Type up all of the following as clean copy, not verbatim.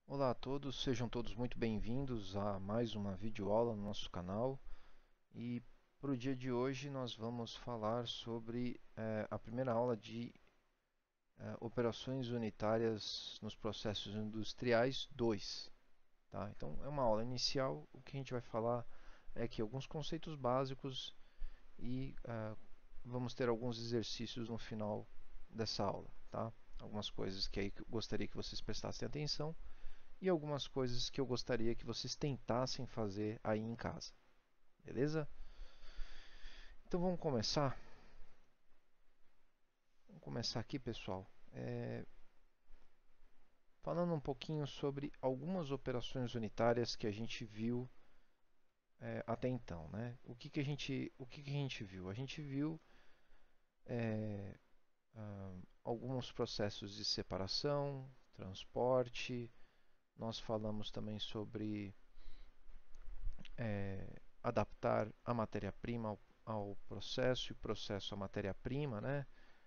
Olá a todos, sejam todos muito bem-vindos a mais uma videoaula no nosso canal. E para o dia de hoje nós vamos falar sobre a primeira aula de operações unitárias nos processos industriais 2. Tá? Então é uma aula inicial, o que a gente vai falar é aqui alguns conceitos básicos e vamos ter alguns exercícios no final dessa aula. Tá? Algumas coisas que aí eu gostaria que vocês prestassem atenção e algumas coisas que eu gostaria que vocês tentassem fazer aí em casa, beleza? Então vamos começar. Vamos começar aqui, pessoal, falando um pouquinho sobre algumas operações unitárias que a gente viu até então, né? O que que a gente viu? A gente viu alguns processos de separação, transporte. Nós falamos também sobre adaptar a matéria-prima ao processo e o processo à matéria-prima, né?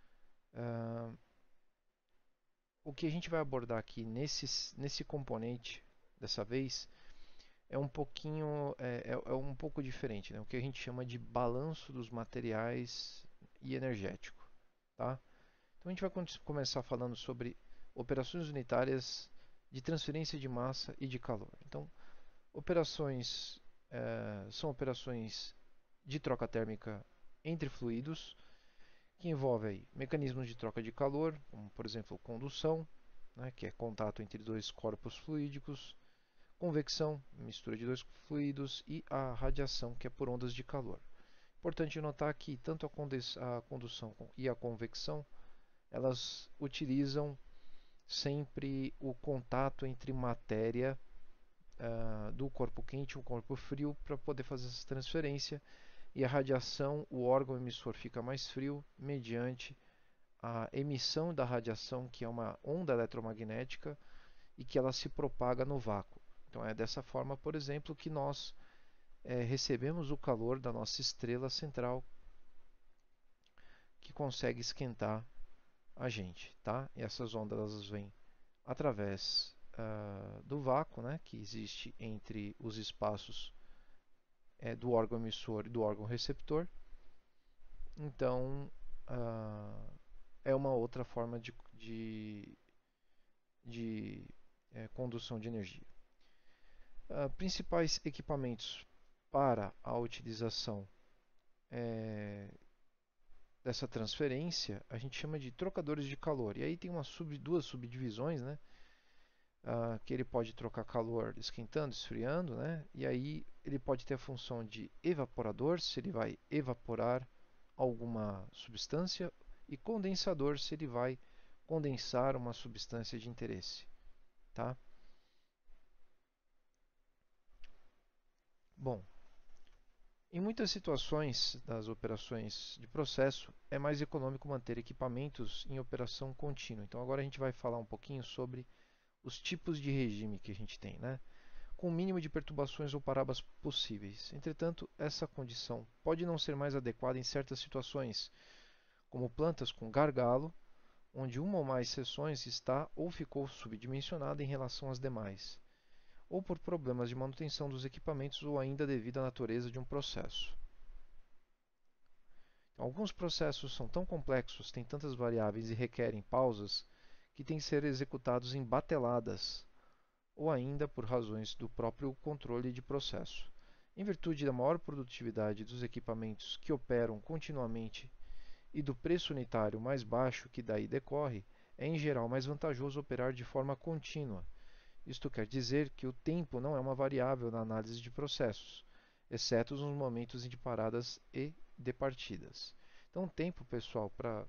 O que a gente vai abordar aqui nesse componente dessa vez é um pouquinho é um pouco diferente, né? O que a gente chama de balanço dos materiais e energético, tá? Então a gente vai começar falando sobre operações unitárias de transferência de massa e de calor. Então, operações são operações de troca térmica entre fluidos que envolve aí mecanismos de troca de calor, como por exemplo condução, né, que é contato entre dois corpos fluídicos, convecção, mistura de dois fluidos, e a radiação, que é por ondas de calor. Importante notar que tanto a condução e a convecção elas utilizam sempre o contato entre matéria do corpo quente e o corpo frio para poder fazer essa transferência, e a radiação, o órgão emissor fica mais frio mediante a emissão da radiação, que é uma onda eletromagnética e que ela se propaga no vácuo. Então é dessa forma, por exemplo, que nós recebemos o calor da nossa estrela central, que consegue esquentar a gente, tá? E essas ondas elas vêm através do vácuo, né, que existe entre os espaços do órgão emissor e do órgão receptor. Então é uma outra forma de condução de energia. Principais equipamentos para a utilização dessa transferência a gente chama de trocadores de calor. E aí tem duas subdivisões, né? Que ele pode trocar calor esquentando, esfriando, né? E aí ele pode ter a função de evaporador, se ele vai evaporar alguma substância, e condensador, se ele vai condensar uma substância de interesse, tá? Bom, em muitas situações das operações de processo, é mais econômico manter equipamentos em operação contínua. Então agora a gente vai falar um pouquinho sobre os tipos de regime que a gente tem, né? Com o mínimo de perturbações ou paradas possíveis. Entretanto, essa condição pode não ser mais adequada em certas situações, como plantas com gargalo, onde uma ou mais seções está ou ficou subdimensionada em relação às demais, ou por problemas de manutenção dos equipamentos ou ainda devido à natureza de um processo. Alguns processos são tão complexos, têm tantas variáveis e requerem pausas que têm que ser executados em bateladas, ou ainda por razões do próprio controle de processo. Em virtude da maior produtividade dos equipamentos que operam continuamente e do preço unitário mais baixo que daí decorre, é em geral mais vantajoso operar de forma contínua. Isto quer dizer que o tempo não é uma variável na análise de processos, exceto nos momentos de paradas e de partidas. Então, o tempo, pessoal, para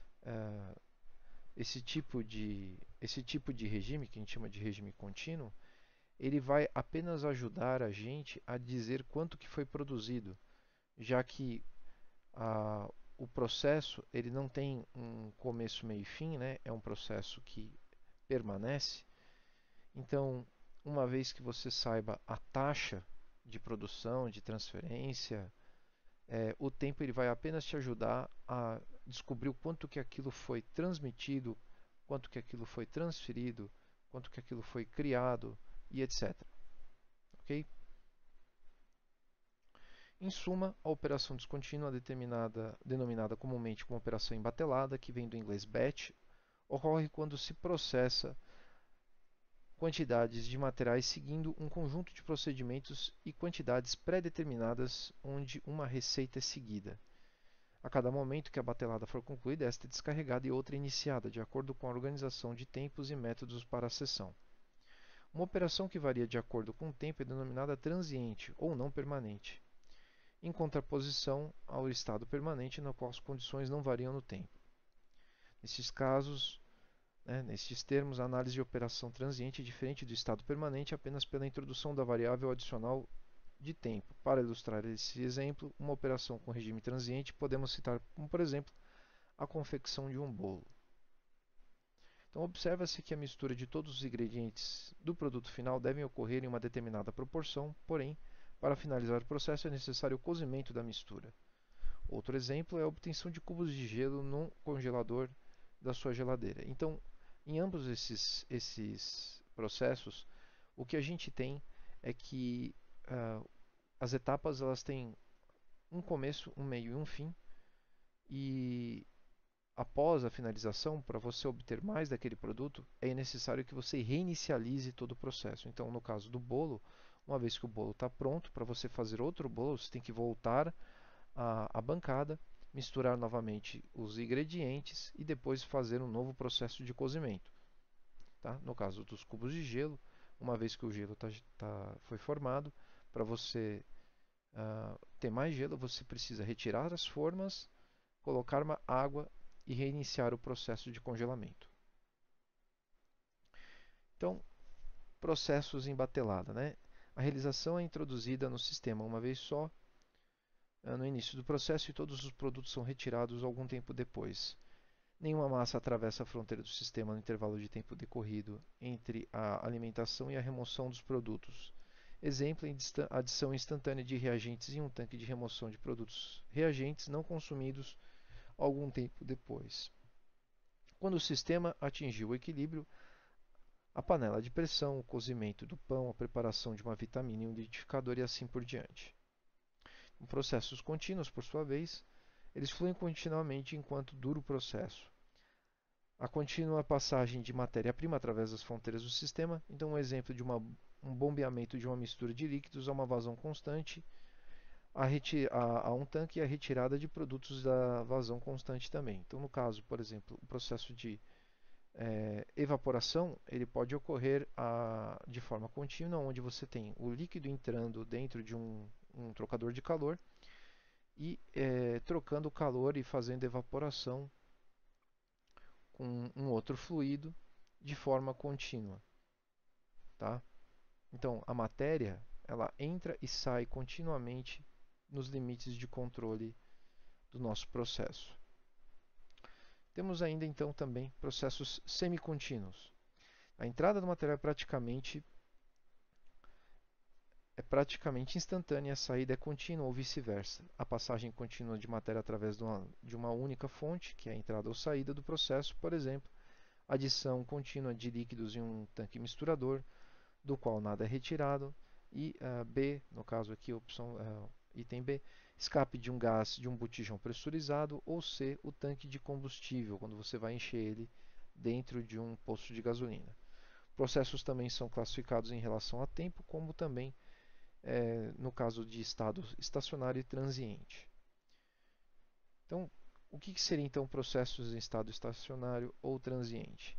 esse tipo de regime, que a gente chama de regime contínuo, ele vai apenas ajudar a gente a dizer quanto que foi produzido, já que o processo ele não tem um começo, meio e fim, né? É um processo que permanece. Então, uma vez que você saiba a taxa de produção, de transferência, o tempo ele vai apenas te ajudar a descobrir o quanto que aquilo foi transmitido, quanto que aquilo foi transferido, quanto que aquilo foi criado e etc. Ok? Em suma, a operação descontínua, denominada comumente como operação embatelada, que vem do inglês batch, ocorre quando se processa quantidades de materiais seguindo um conjunto de procedimentos e quantidades pré-determinadas onde uma receita é seguida. A cada momento que a batelada for concluída, esta é descarregada e outra iniciada, de acordo com a organização de tempos e métodos para a sessão. Uma operação que varia de acordo com o tempo é denominada transiente ou não permanente, em contraposição ao estado permanente, no qual as condições não variam no tempo. Nesses casos, nestes termos, a análise de operação transiente é diferente do estado permanente apenas pela introdução da variável adicional de tempo. Para ilustrar esse exemplo, uma operação com regime transiente podemos citar como, por exemplo, a confecção de um bolo. Então, observa-se que a mistura de todos os ingredientes do produto final devem ocorrer em uma determinada proporção, porém, para finalizar o processo é necessário o cozimento da mistura. Outro exemplo é a obtenção de cubos de gelo no congelador da sua geladeira. Então, em ambos esses processos, o que a gente tem é que as etapas elas têm um começo, um meio e um fim, e após a finalização, para você obter mais daquele produto, é necessário que você reinicialize todo o processo. Então, no caso do bolo, uma vez que o bolo está pronto, para você fazer outro bolo, você tem que voltar à bancada, misturar novamente os ingredientes e depois fazer um novo processo de cozimento. Tá? No caso dos cubos de gelo, uma vez que o gelo foi formado, para você ter mais gelo, você precisa retirar as formas, colocar uma água e reiniciar o processo de congelamento. Então, processos em batelada, né? A realização é introduzida no sistema uma vez só, no início do processo, e todos os produtos são retirados algum tempo depois. Nenhuma massa atravessa a fronteira do sistema no intervalo de tempo decorrido entre a alimentação e a remoção dos produtos. Exemplo, adição instantânea de reagentes em um tanque de remoção de produtos reagentes não consumidos algum tempo depois. Quando o sistema atingiu o equilíbrio, a panela de pressão, o cozimento do pão, a preparação de uma vitamina e um liquidificador e assim por diante. Em processos contínuos, por sua vez, eles fluem continuamente enquanto dura o processo. A contínua passagem de matéria-prima através das fronteiras do sistema, então um exemplo de um bombeamento de uma mistura de líquidos a uma vazão constante a um tanque e a retirada de produtos da vazão constante também. Então, no caso, por exemplo, o processo de evaporação, ele pode ocorrer de forma contínua, onde você tem o líquido entrando dentro de um trocador de calor e trocando o calor e fazendo evaporação com um outro fluido de forma contínua, tá? Então, a matéria, ela entra e sai continuamente nos limites de controle do nosso processo. Temos ainda então também processos semicontínuos. A entrada do material é praticamente instantânea e a saída é contínua ou vice-versa. A passagem contínua de matéria através de uma única fonte, que é a entrada ou saída do processo, por exemplo, adição contínua de líquidos em um tanque misturador, do qual nada é retirado, e B, no caso aqui, opção item B, escape de um gás de um botijão pressurizado, ou C, o tanque de combustível, quando você vai encher ele dentro de um posto de gasolina. Processos também são classificados em relação a tempo, como também no caso de estado estacionário e transiente. Então, o que seria então processos em estado estacionário ou transiente?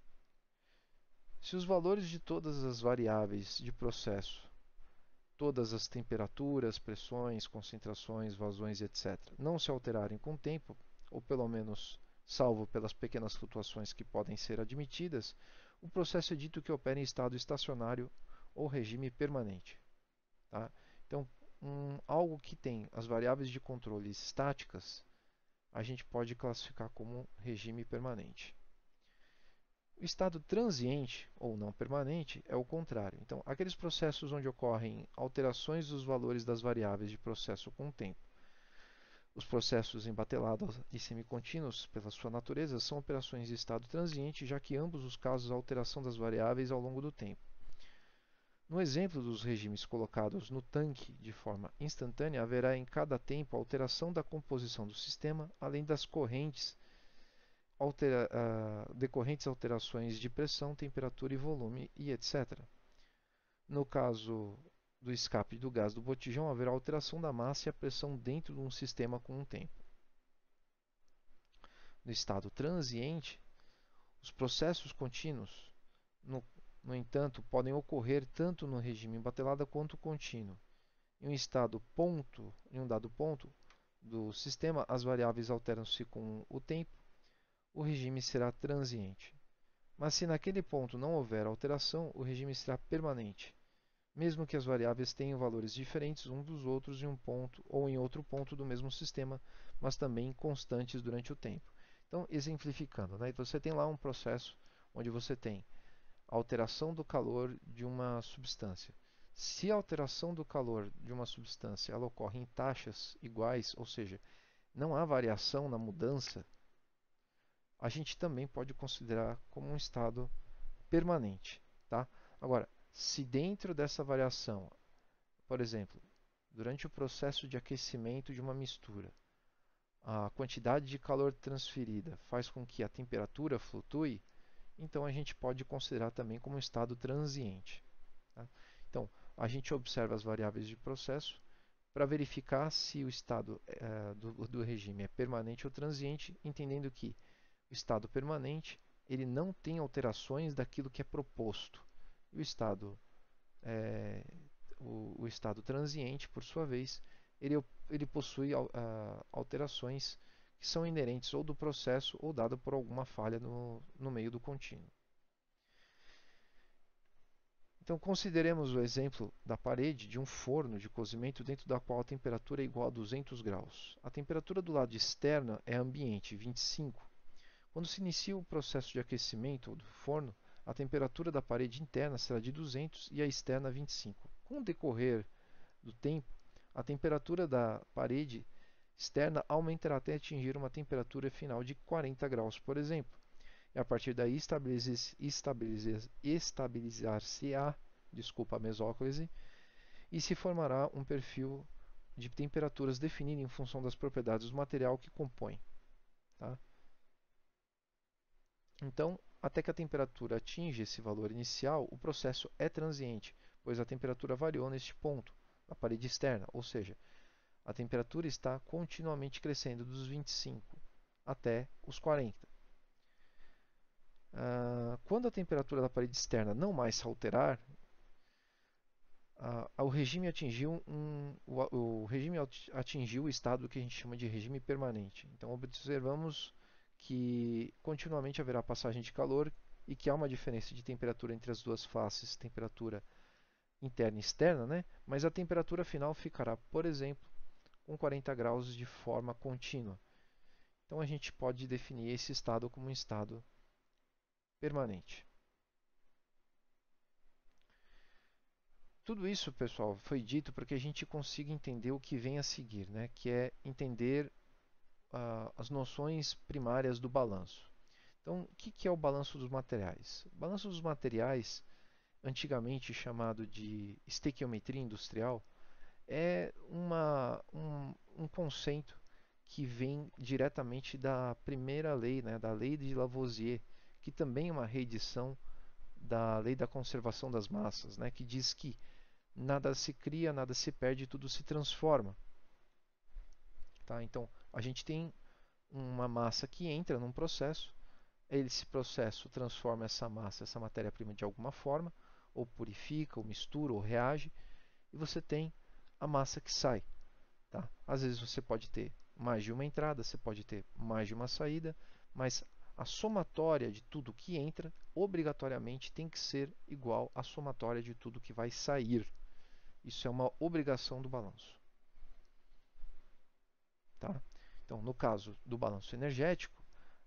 Se os valores de todas as variáveis de processo, todas as temperaturas, pressões, concentrações, vazões, etc., não se alterarem com o tempo, ou pelo menos salvo pelas pequenas flutuações que podem ser admitidas, o processo é dito que opera em estado estacionário ou regime permanente. Tá? Então, algo que tem as variáveis de controle estáticas, a gente pode classificar como regime permanente. O estado transiente ou não permanente é o contrário. Então, aqueles processos onde ocorrem alterações dos valores das variáveis de processo com o tempo. Os processos em batelado e semicontínuos, pela sua natureza, são operações de estado transiente, já que ambos os casos há alteração das variáveis ao longo do tempo. No exemplo dos regimes colocados no tanque de forma instantânea, haverá em cada tempo alteração da composição do sistema, além das decorrentes alterações de pressão, temperatura e volume, e etc. No caso do escape do gás do botijão, haverá alteração da massa e a pressão dentro de um sistema com o tempo. No estado transiente, os processos contínuos, no, no entanto, podem ocorrer tanto no regime batelada quanto contínuo. Em um dado ponto do sistema, as variáveis alteram-se com o tempo, o regime será transiente. Mas se naquele ponto não houver alteração, o regime será permanente, mesmo que as variáveis tenham valores diferentes uns dos outros em um ponto ou em outro ponto do mesmo sistema, mas também constantes durante o tempo. Então, exemplificando, né? Então, você tem lá um processo onde você tem a alteração do calor de uma substância. Se a alteração do calor de uma substância ela ocorre em taxas iguais, ou seja, não há variação na mudança, a gente também pode considerar como um estado permanente, tá? Agora, se dentro dessa variação, por exemplo, durante o processo de aquecimento de uma mistura, a quantidade de calor transferida faz com que a temperatura flutue, então a gente pode considerar também como um estado transiente, tá? Então, a gente observa as variáveis de processo para verificar se o estado do regime é permanente ou transiente, entendendo que o estado permanente ele não tem alterações daquilo que é proposto. E é, o estado transiente, por sua vez, ele possui alterações que são inerentes ou do processo ou dada por alguma falha no meio do contínuo. Então, consideremos o exemplo da parede de um forno de cozimento dentro da qual a temperatura é igual a 200 graus. A temperatura do lado externo é ambiente, 25. Quando se inicia o processo de aquecimento do forno, a temperatura da parede interna será de 200 e a externa 25. Com o decorrer do tempo, a temperatura da parede externa aumentará até atingir uma temperatura final de 40 graus, por exemplo. E a partir daí estabilizar-se-á, desculpa a mesóclise, e se formará um perfil de temperaturas definido em função das propriedades do material que compõe. Tá? Então, até que a temperatura atinja esse valor inicial, o processo é transiente, pois a temperatura variou neste ponto, na parede externa, ou seja, a temperatura está continuamente crescendo dos 25 até os 40. Quando a temperatura da parede externa não mais se alterar, o regime atingiu o estado que a gente chama de regime permanente. Então, observamos que continuamente haverá passagem de calor e que há uma diferença de temperatura entre as duas faces, temperatura interna e externa, né? Mas a temperatura final ficará, por exemplo, com 40 graus de forma contínua. Então a gente pode definir esse estado como um estado permanente. Tudo isso, pessoal, foi dito para que a gente consiga entender o que vem a seguir, né? Que é entender as noções primárias do balanço. Então, o que é o balanço dos materiais? O balanço dos materiais, antigamente chamado de estequiometria industrial, é um conceito que vem diretamente da primeira lei, né, da lei de Lavoisier, que também é uma reedição da lei da conservação das massas, né, que diz que nada se cria, nada se perde, tudo se transforma. Tá? Então, a gente tem uma massa que entra num processo, esse processo transforma essa massa, essa matéria-prima de alguma forma, ou purifica, ou mistura, ou reage, e você tem a massa que sai. Tá? Às vezes você pode ter mais de uma entrada, você pode ter mais de uma saída, mas a somatória de tudo que entra obrigatoriamente tem que ser igual à somatória de tudo que vai sair. Isso é uma obrigação do balanço. Tá? Então, no caso do balanço energético,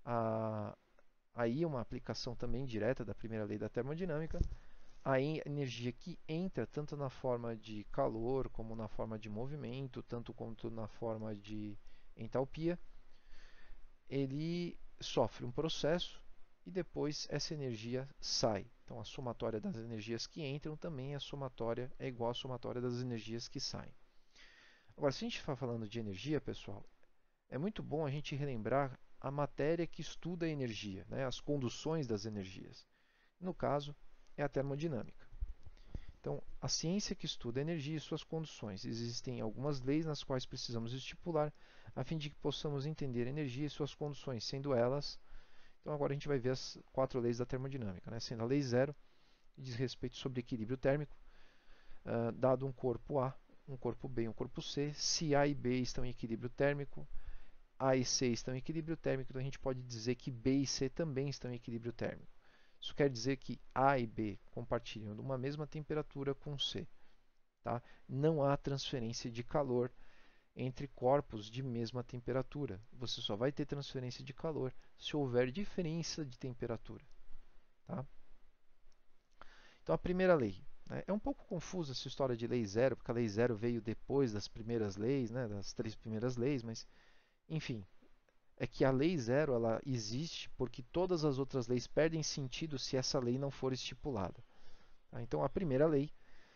aí é uma aplicação também direta da primeira lei da termodinâmica, a energia que entra tanto na forma de calor como na forma de movimento, tanto quanto na forma de entalpia, ele sofre um processo e depois essa energia sai. Então a somatória das energias que entram também é igual à somatória das energias que saem. Agora, se a gente está falando de energia, pessoal, é muito bom a gente relembrar a matéria que estuda a energia, né, as conduções das energias. No caso, é a termodinâmica. Então, a ciência que estuda a energia e suas conduções. Existem algumas leis nas quais precisamos estipular a fim de que possamos entender a energia e suas conduções, sendo elas. Então, agora a gente vai ver as 4 leis da termodinâmica, né? Sendo a lei zero, que diz respeito sobre equilíbrio térmico, dado um corpo A, um corpo B e um corpo C. Se A e B estão em equilíbrio térmico, A e C estão em equilíbrio térmico, então a gente pode dizer que B e C também estão em equilíbrio térmico. Isso quer dizer que A e B compartilham de uma mesma temperatura com C. Tá? Não há transferência de calor entre corpos de mesma temperatura. Você só vai ter transferência de calor se houver diferença de temperatura. Tá? Então, a primeira lei. Né? É um pouco confusa essa história de lei zero, porque a lei zero veio depois das primeiras leis, né, das 3 primeiras leis, mas, enfim, é que a lei zero ela existe porque todas as outras leis perdem sentido se essa lei não for estipulada. Tá? Então, a primeira lei,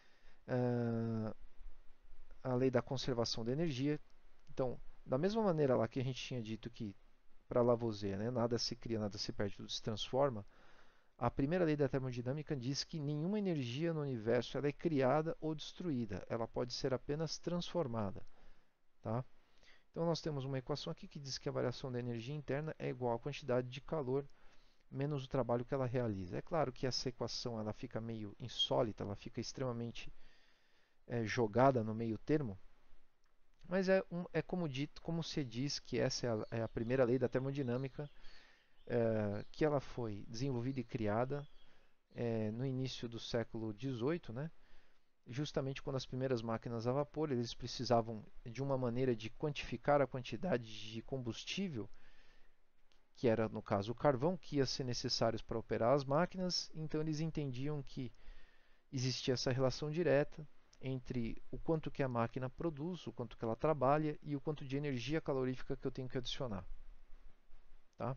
a lei da conservação da energia. Então, da mesma maneira lá que a gente tinha dito que para Lavoisier, né, nada se cria, nada se perde, tudo se transforma, a primeira lei da termodinâmica diz que nenhuma energia no universo ela é criada ou destruída, ela pode ser apenas transformada. Tá? Então, nós temos uma equação aqui que diz que a variação da energia interna é igual à quantidade de calor menos o trabalho que ela realiza. É claro que essa equação ela fica meio insólita, ela fica extremamente jogada no meio termo, mas é como dito, como se diz que essa é a primeira lei da termodinâmica, que ela foi desenvolvida e criada no início do século XVIII, né? Justamente quando as primeiras máquinas a vapor eles precisavam de uma maneira de quantificar a quantidade de combustível, que era no caso o carvão, que ia ser necessário para operar as máquinas. Então eles entendiam que existia essa relação direta entre o quanto que a máquina produz, o quanto que ela trabalha e o quanto de energia calorífica que eu tenho que adicionar. Tá?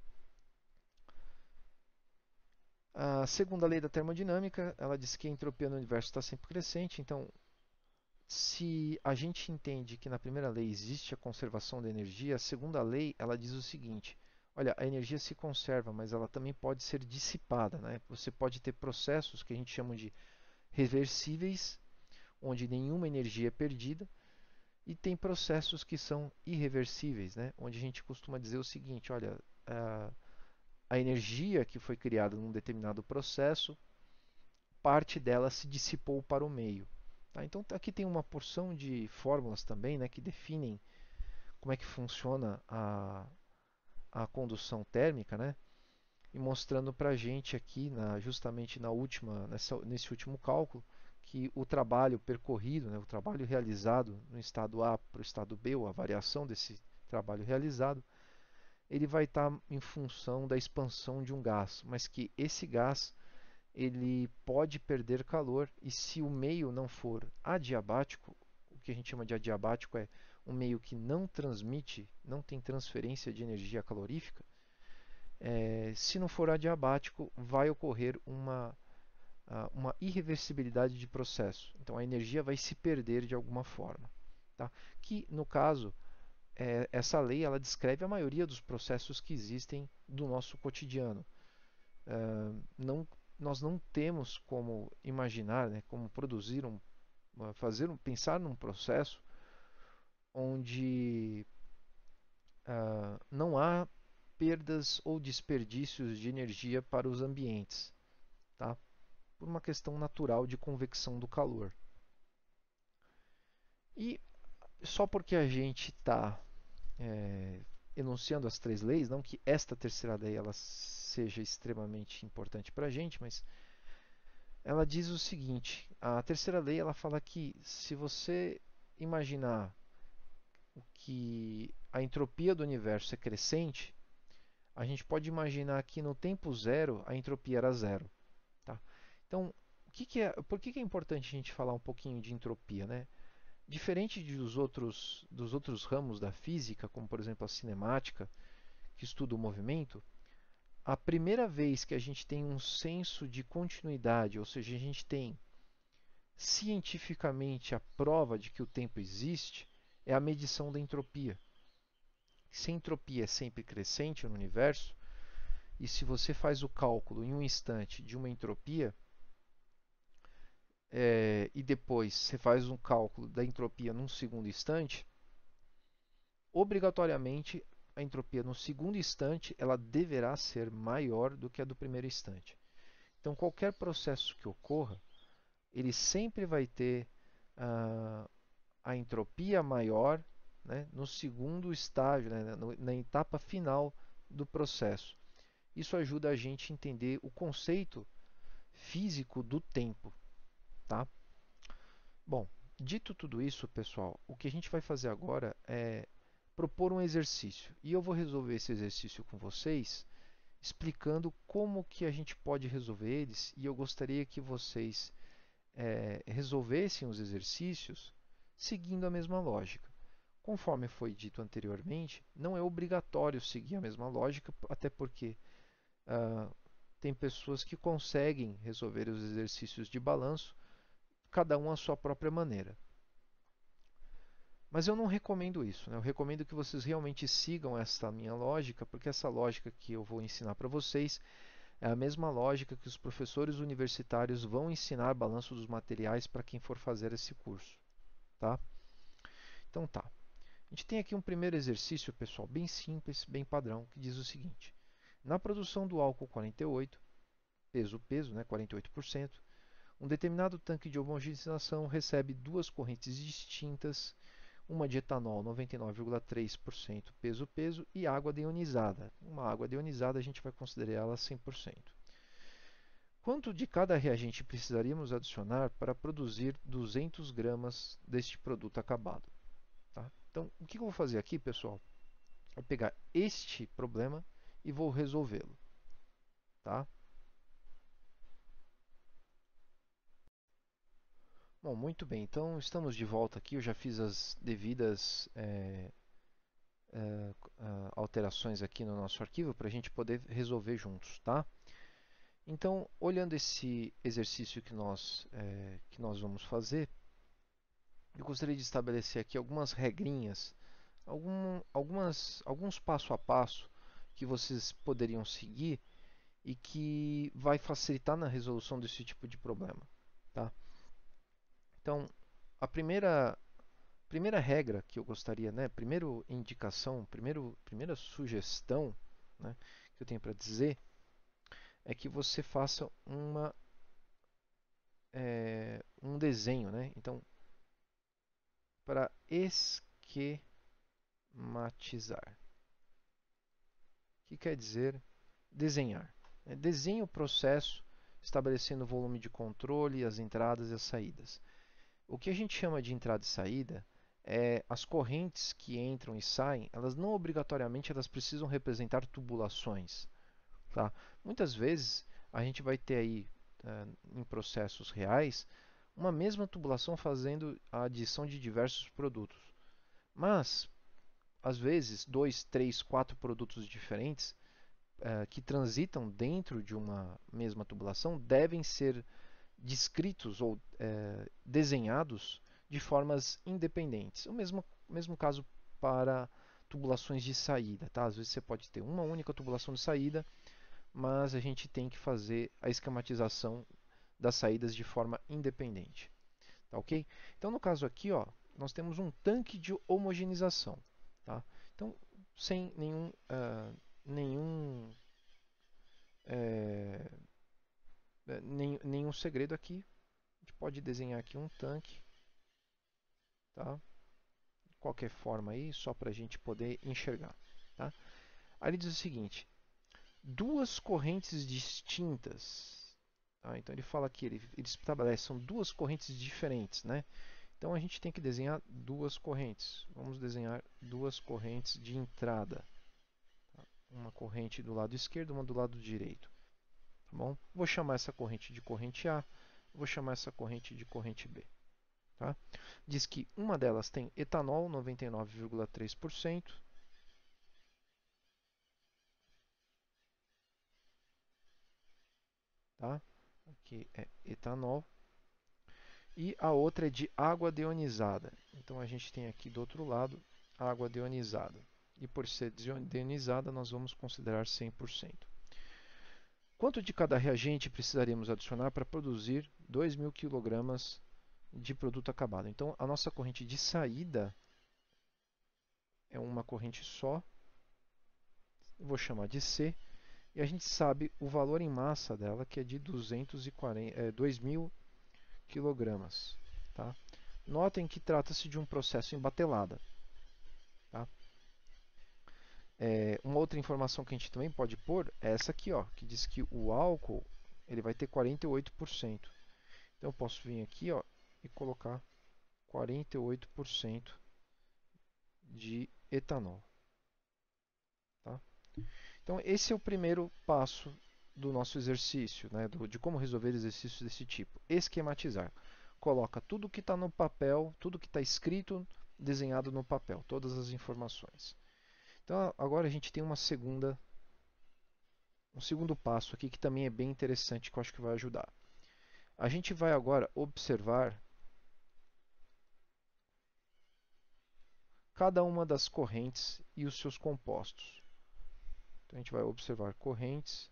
A segunda lei da termodinâmica, ela diz que a entropia no universo está sempre crescente. Então, se a gente entende que na primeira lei existe a conservação da energia, a segunda lei ela diz o seguinte: olha, a energia se conserva, mas ela também pode ser dissipada, né? Você pode ter processos que a gente chama de reversíveis, onde nenhuma energia é perdida, e tem processos que são irreversíveis, né? Onde a gente costuma dizer o seguinte: olha, a energia que foi criada num determinado processo, parte dela se dissipou para o meio. Tá? Então aqui tem uma porção de fórmulas também, né, que definem como é que funciona a condução térmica, né? E mostrando para a gente aqui, justamente nesse último cálculo, que o trabalho percorrido, né, o trabalho realizado no estado A para o estado B, ou a variação desse trabalho realizado, ele vai estar em função da expansão de um gás, mas que esse gás ele pode perder calor e se o meio não for adiabático, o que a gente chama de adiabático é um meio que não transmite, não tem transferência de energia calorífica, se não for adiabático, vai ocorrer uma irreversibilidade de processo. Então a energia vai se perder de alguma forma. Tá? Que no caso, essa lei ela descreve a maioria dos processos que existem do nosso cotidiano. Não, nós não temos como imaginar, né, como produzir pensar num processo onde não há perdas ou desperdícios de energia para os ambientes, tá? Por uma questão natural de convecção do calor. E só porque a gente está enunciando as 3 leis, não que esta terceira lei ela seja extremamente importante para a gente, mas ela diz o seguinte: a terceira lei ela fala que se você imaginar que a entropia do universo é crescente, a gente pode imaginar que no tempo zero a entropia era zero. Tá? Então, por que é importante a gente falar um pouquinho de entropia? Né? Diferente dos outros ramos da física, como por exemplo a cinemática, que estuda o movimento, a primeira vez que a gente tem um senso de continuidade, ou seja, a gente tem cientificamente a prova de que o tempo existe, é a medição da entropia. Se a entropia é sempre crescente no universo, e se você faz o cálculo em um instante de uma entropia, e depois você faz um cálculo da entropia num segundo instante, obrigatoriamente a entropia no segundo instante ela deverá ser maior do que a do primeiro instante. Então, qualquer processo que ocorra, ele sempre vai ter a entropia maior, né, no segundo estágio, né, na etapa final do processo. Isso ajuda a gente a entender o conceito físico do tempo, tá? Bom, dito tudo isso, pessoal, o que a gente vai fazer agora é propor um exercício. E eu vou resolver esse exercício com vocês, explicando como que a gente pode resolver eles, e eu gostaria que vocês resolvessem os exercícios seguindo a mesma lógica. Conforme foi dito anteriormente, não é obrigatório seguir a mesma lógica, até porque ah, tem pessoas que conseguem resolver os exercícios de balanço, cada um à sua própria maneira. Mas eu não recomendo isso, né? Eu recomendo que vocês realmente sigam essa minha lógica, porque essa lógica que eu vou ensinar para vocês é a mesma lógica que os professores universitários vão ensinar balanço dos materiais para quem for fazer esse curso, tá? Então tá. A gente tem aqui um primeiro exercício, pessoal, bem simples, bem padrão, que diz o seguinte: na produção do álcool 48, peso, né, 48%, um determinado tanque de homogeneização recebe duas correntes distintas, uma de etanol 99,3% peso e água deionizada. Uma água deionizada a gente vai considerar ela 100%. Quanto de cada reagente precisaríamos adicionar para produzir 200 gramas deste produto acabado? Tá? Então, o que eu vou fazer aqui, pessoal? Vou pegar este problema e vou resolvê-lo. Tá? Bom, muito bem. Então, estamos de volta aqui. Eu já fiz as devidas alterações aqui no nosso arquivo para a gente poder resolver juntos. Tá? Então, olhando esse exercício que nós vamos fazer, eu gostaria de estabelecer aqui algumas regrinhas, alguns passo a passo que vocês poderiam seguir e que vai facilitar na resolução desse tipo de problema. Tá? Então, a primeira regra que eu gostaria, né, primeira indicação, primeira sugestão, né, que eu tenho para dizer é que você faça um desenho, né? Então, para esquematizar, que quer dizer desenhar. Desenhe o processo estabelecendo o volume de controle, as entradas e as saídas. O que a gente chama de entrada e saída é as correntes que entram e saem, elas não obrigatoriamente elas precisam representar tubulações. Tá? Muitas vezes a gente vai ter aí em processos reais uma mesma tubulação fazendo a adição de diversos produtos. Mas, às vezes, dois, três, quatro produtos diferentes que transitam dentro de uma mesma tubulação devem ser descritos ou desenhados de formas independentes. O mesmo caso para tubulações de saída. Tá? Às vezes você pode ter uma única tubulação de saída, mas a gente tem que fazer a esquematização das saídas de forma independente. Tá ok? Então, no caso aqui, ó, nós temos um tanque de homogeneização. Tá? Então, sem nenhum, é, nenhum segredo aqui, a gente pode desenhar aqui um tanque, tá? De qualquer forma aí, só para a gente poder enxergar. Tá? Aí ele diz o seguinte: duas correntes distintas. Tá? Então ele fala aqui, ele estabelece, são duas correntes diferentes, né? Então a gente tem que desenhar duas correntes. Vamos desenhar duas correntes de entrada. Tá? Uma corrente do lado esquerdo, uma do lado direito. Tá bom? Vou chamar essa corrente de corrente A, vou chamar essa corrente de corrente B. Tá? Diz que uma delas tem etanol, 99,3%, tá? Aqui é etanol. E a outra é de água deionizada. Então a gente tem aqui do outro lado água deionizada. E por ser deionizada, nós vamos considerar 100%. Quanto de cada reagente precisaríamos adicionar para produzir 2.000 kg de produto acabado? Então a nossa corrente de saída é uma corrente só, eu vou chamar de C, e a gente sabe o valor em massa dela, que é de 2.000 kg. Tá? Notem que trata-se de um processo em batelada. Tá? Uma outra informação que a gente também pode pôr é essa aqui, ó, que diz que o álcool ele vai ter 48%. Então eu posso vir aqui, ó, e colocar 48% de etanol. Tá? Então esse é o primeiro passo do nosso exercício, né, de como resolver exercícios desse tipo. Esquematizar. Coloca tudo que está no papel, tudo que está escrito, desenhado no papel, todas as informações. Então agora a gente tem um segundo passo aqui que também é bem interessante, que eu acho que vai ajudar. A gente vai agora observar cada uma das correntes e os seus compostos. Então a gente vai observar correntes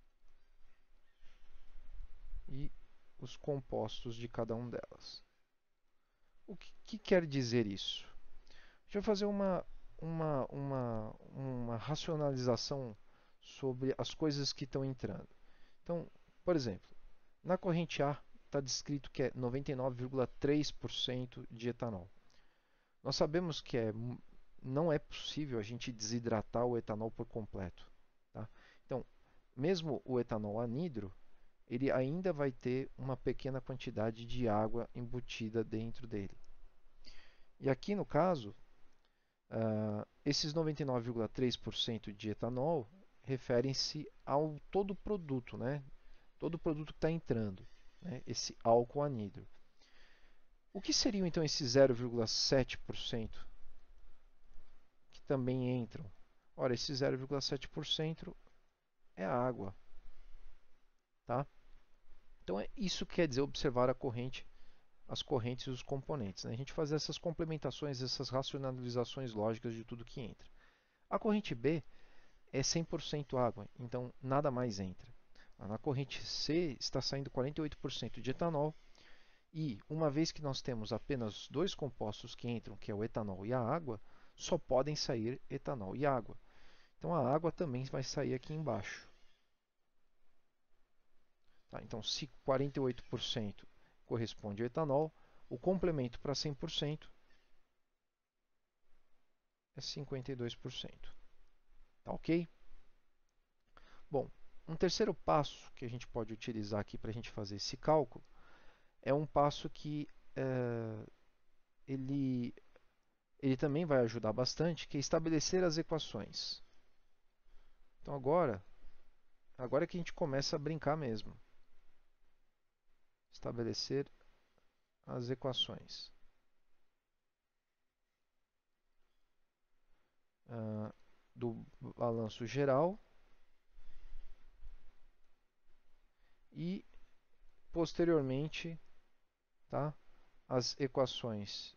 e os compostos de cada uma delas. O que quer dizer isso? A gente vai fazer uma racionalização sobre as coisas que estão entrando. Então, por exemplo, na corrente A está descrito que é 99,3% de etanol. Nós sabemos que não é possível a gente desidratar o etanol por completo. Tá? Então, mesmo o etanol anidro, ele ainda vai ter uma pequena quantidade de água embutida dentro dele. E aqui no caso, esses 99,3% de etanol referem-se ao todo produto, né? Todo produto que está entrando, né? Esse álcool anidro. O que seriam então esses 0,7% que também entram? Ora, esse 0,7% é a água, tá? Então isso quer dizer observar a corrente, as correntes e os componentes, né? A gente fazer essas complementações, essas racionalizações lógicas de tudo que entra. A corrente B é 100% água, então nada mais entra. Na corrente C está saindo 48% de etanol e uma vez que nós temos apenas dois compostos que entram, que é o etanol e a água, só podem sair etanol e água. Então a água também vai sair aqui embaixo. Tá? Então se 48% corresponde ao etanol, o complemento para 100% é 52%. Tá ok? Bom, um terceiro passo que a gente pode utilizar aqui para a gente fazer esse cálculo é um passo que ele, ele também vai ajudar bastante, que é estabelecer as equações. Então agora é que a gente começa a brincar mesmo. Estabelecer as equações. Do balanço geral e posteriormente, tá, as equações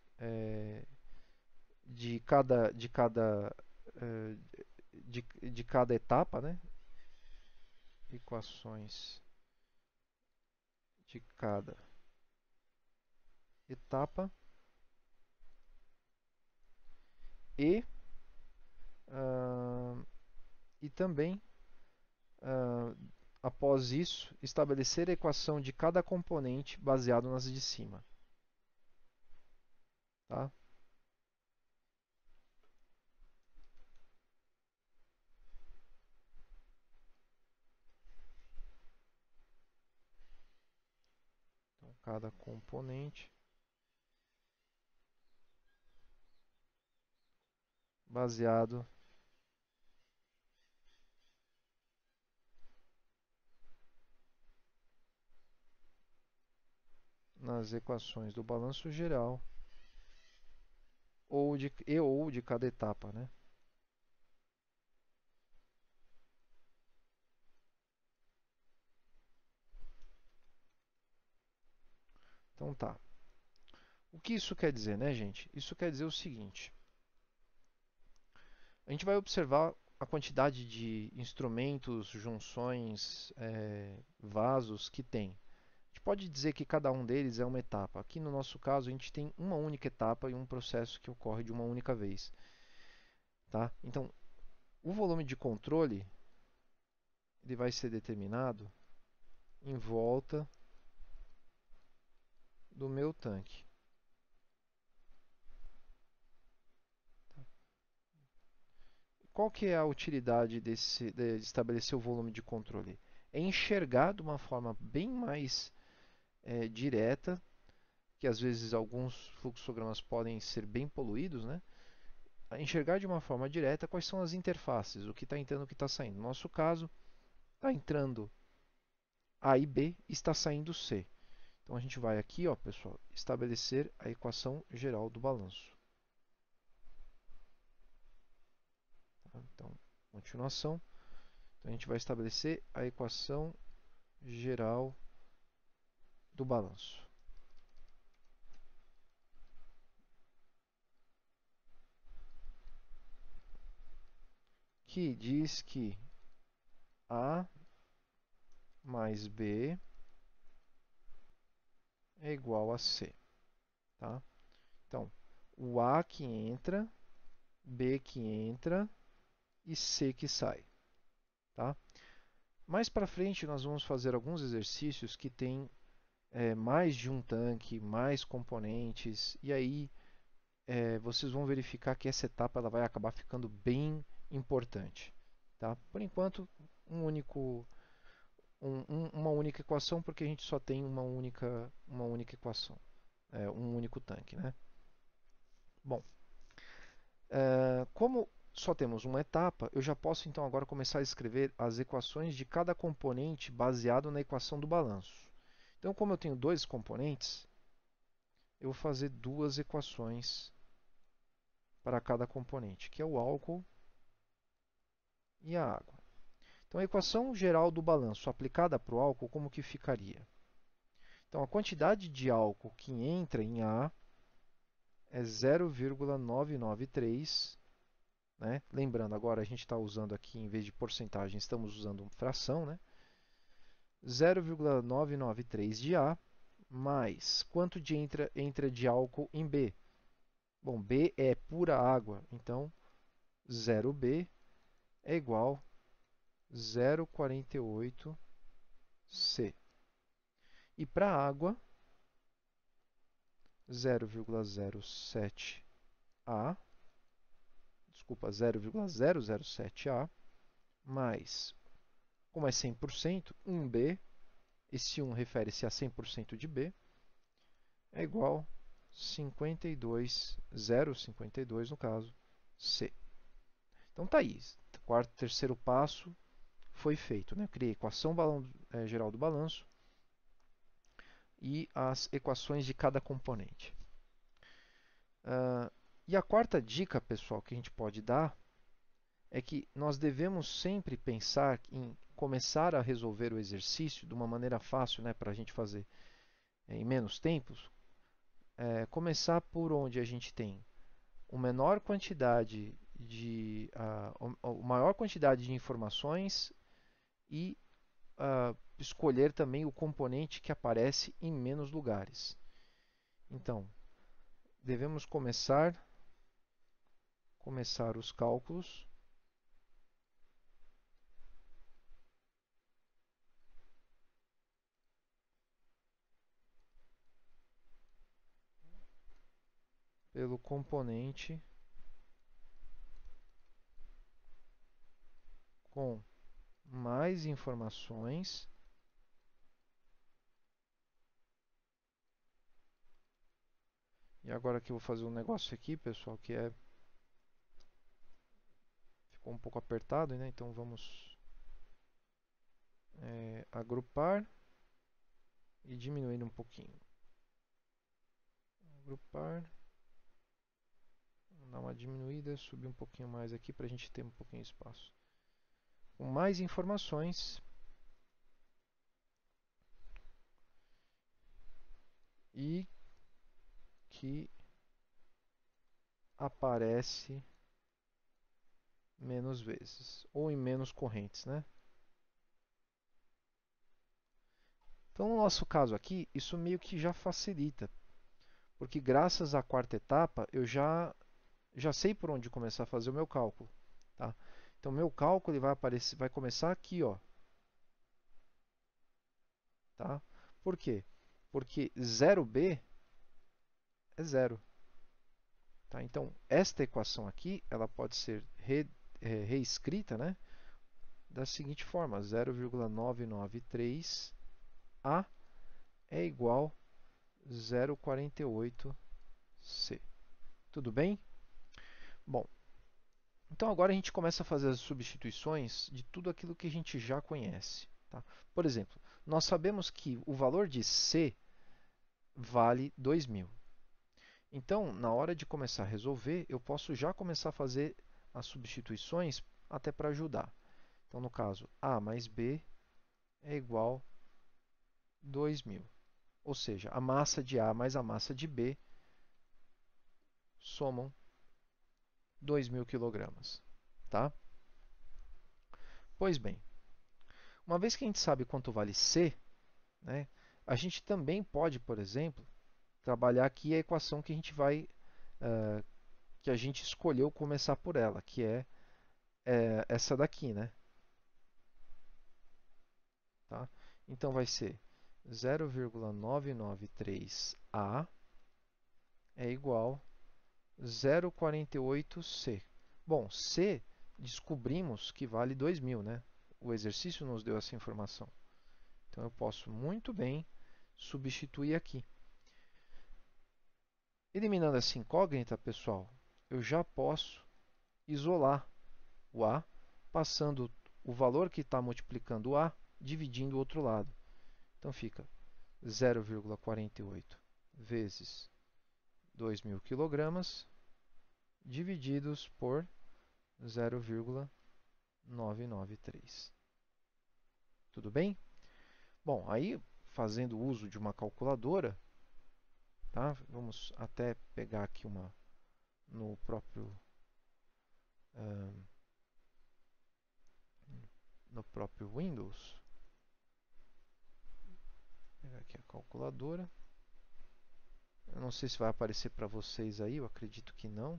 eh, de cada etapa, né? Equações de cada etapa e uh, e também uh, após isso estabelecer a equação de cada componente baseado nas de cima, tá? Então, cada componente baseado nas equações do balanço geral ou de cada etapa, né? Então tá. O que isso quer dizer, né, gente? Isso quer dizer o seguinte: a gente vai observar a quantidade de instrumentos, junções, vasos que tem. A gente pode dizer que cada um deles é uma etapa. Aqui no nosso caso, a gente tem uma única etapa e um processo que ocorre de uma única vez. Tá? Então, o volume de controle ele vai ser determinado em volta do meu tanque. Qual que é a utilidade de estabelecer o volume de controle? É enxergar de uma forma bem mais direta, que às vezes alguns fluxogramas podem ser bem poluídos, né? Enxergar de uma forma direta quais são as interfaces, o que está entrando e o que está saindo. No nosso caso, está entrando A e B, está saindo C. Então a gente vai aqui, ó, pessoal, estabelecer a equação geral do balanço. Tá? Então, continuação. Então, a gente vai estabelecer a equação geral do balanço, que diz que A mais B é igual a C. Tá? Então, o A que entra, B que entra e C que sai. Tá? Mais para frente, nós vamos fazer alguns exercícios que têm mais de um tanque, mais componentes, e aí vocês vão verificar que essa etapa ela vai acabar ficando bem importante. Tá? Por enquanto, uma única equação, porque a gente só tem uma única equação, um único tanque. Né? Bom, como só temos uma etapa, eu já posso então agora começar a escrever as equações de cada componente baseado na equação do balanço. Então, como eu tenho dois componentes, eu vou fazer duas equações para cada componente, que é o álcool e a água. Então, a equação geral do balanço aplicada para o álcool, como que ficaria? Então, a quantidade de álcool que entra em A é 0,993. Né? Lembrando, agora a gente está usando aqui, em vez de porcentagem, estamos usando fração. Né? 0,993 de A, mais quanto entra de álcool em B? Bom, B é pura água, então 0B é igual a 0,48 C. E para a água, 0,07 A, desculpa, 0,007 A, mais, como é 100%, 1B, esse 1 refere-se a 100% de B, é igual a 52, 0,52 no caso, C. Então tá aí, terceiro passo foi feito. Né? Eu criei a equação geral do balanço e as equações de cada componente. E a quarta dica, pessoal, que a gente pode dar é que nós devemos sempre pensar em começar a resolver o exercício de uma maneira fácil, né, para a gente fazer em menos tempos. Começar por onde a gente tem a menor quantidade maior quantidade de informações e escolher também o componente que aparece em menos lugares. Então, devemos começar os cálculos pelo componente com mais informações e agora que eu vou fazer um negócio aqui, pessoal, que ficou um pouco apertado, né? Então vamos agrupar e diminuir um pouquinho. Agrupar. Vou dar uma diminuída, subir um pouquinho mais aqui para a gente ter um pouquinho de espaço. Com mais informações. E que aparece menos vezes, ou em menos correntes, né? Então, no nosso caso aqui, isso meio que já facilita, porque graças à quarta etapa, eu já sei por onde começar a fazer o meu cálculo, tá? Então, meu cálculo ele vai começar aqui, ó, tá? Por quê? Porque 0b é zero, tá? Então, esta equação aqui, ela pode ser reescrita, né? Da seguinte forma: 0,993A é igual a 0,48C. Tudo bem? Bom, então agora a gente começa a fazer as substituições de tudo aquilo que a gente já conhece. Tá? Por exemplo, nós sabemos que o valor de C vale 2.000. Então, na hora de começar a resolver, eu posso já começar a fazer as substituições até para ajudar. Então, no caso, A mais B é igual a 2.000. Ou seja, a massa de A mais a massa de B somam 2.000 kg. Tá? Pois bem, uma vez que a gente sabe quanto vale C, né, a gente também pode, por exemplo, trabalhar aqui a equação que a gente que a gente escolheu começar por ela, que é essa daqui, né? Tá? Então vai ser 0,993A é igual a 0,48C. Bom, C descobrimos que vale 2.000, né? O exercício nos deu essa informação. Então eu posso muito bem substituir aqui. Eliminando essa incógnita, pessoal, eu já posso isolar o A, passando o valor que está multiplicando o A, dividindo o outro lado. Então fica 0,48 vezes 2.000 kg divididos por 0,993. Tudo bem? Bom, aí fazendo uso de uma calculadora, tá? Vamos até pegar aqui uma no próprio no próprio Windows. Vou pegar aqui a calculadora. Eu não sei se vai aparecer para vocês aí, eu acredito que não.